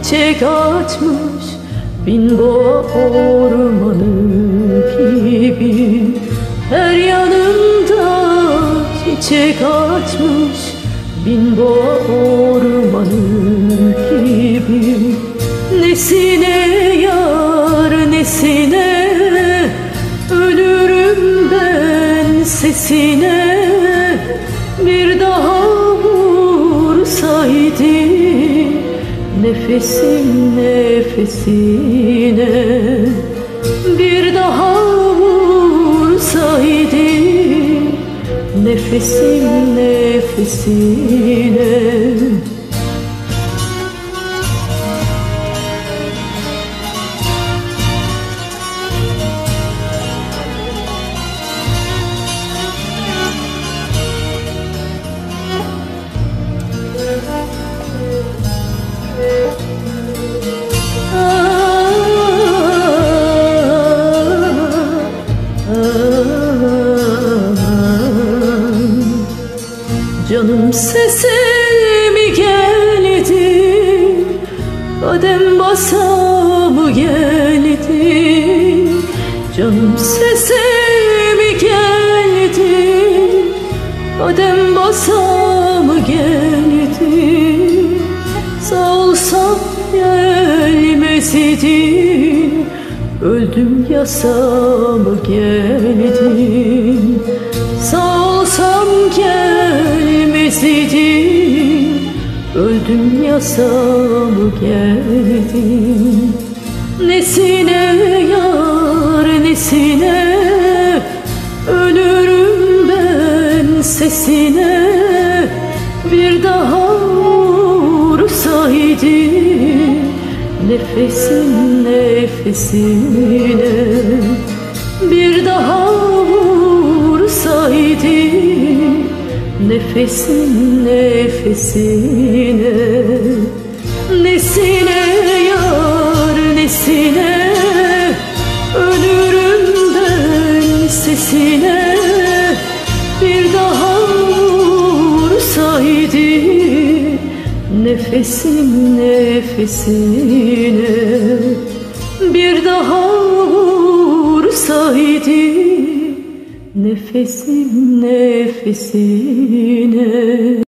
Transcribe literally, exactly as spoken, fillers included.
çiçek açmış bin boğa ormanı gibi. Her yanında çiçek açmış bin boğa ormanı gibi. Nesine yar nesine, ölürüm ben sesine. Bir daha vursaydı nefesim nefesine, bir daha vursaydı nefesim nefesine. Canım sesimi geldi, kadem basa mı geldi? Canım sesimi geldi, kadem basa mı geldi? Sağ olsam gelmeseydin, öldüm yasa mı geldin? Sağ olsam gelmeseydin, öldüm yasa mı geldin? Nesine yar nesine, ölürüm ben sesine. Bir daha vursaydı nefesim nefesine, bir daha vursaydı nefesim nefesine. Nesine yar nesine, ölürüm ben sesine. Bir daha vursaydı nefesim nefesine, bir daha vursaydı nefesim nefesine.